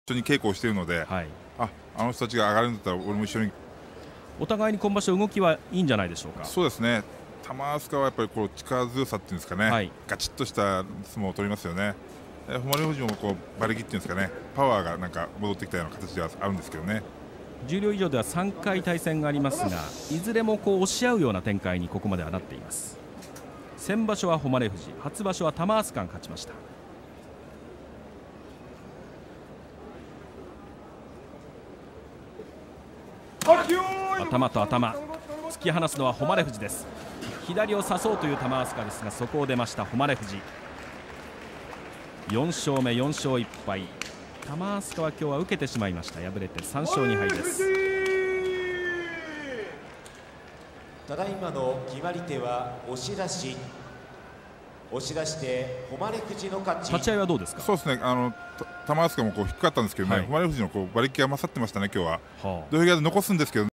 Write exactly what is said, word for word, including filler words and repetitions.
緒に稽古をしているので、はい、ああの人たちが上がるんだったら俺も一緒に。 お互いに今場所動きはいいんじゃないでしょうか。 そうですね、玉飛鳥はやっぱりこう力強さっていうんですかね、はい、ガチッとした相撲を取りますよね。誉富士もこう馬力っていうんですかね、パワーがなんか戻ってきたような形ではあるんですけどね。 十両以上ではさんかい対戦がありますが、いずれもこう押し合うような展開にここまではなっています。先場所は誉富士、初場所は玉飛鳥が勝ちました。頭と頭突き放すのは誉富士です。左を差そうという玉飛鳥ですが、そこを出ました誉富士。よん勝目、よん勝いっぱい。玉飛鳥は今日は受けてしまいました。敗れてさん勝に敗です。 ただいまの決まり手は押し出し。押し出して誉富士の勝ち。 立ち合いはどうですか。 そうですね、あの玉飛鳥もこう低かったんですけどね、はい、誉富士のこう馬力が勝ってましたね今日は。はあ、土俵際で残すんですけど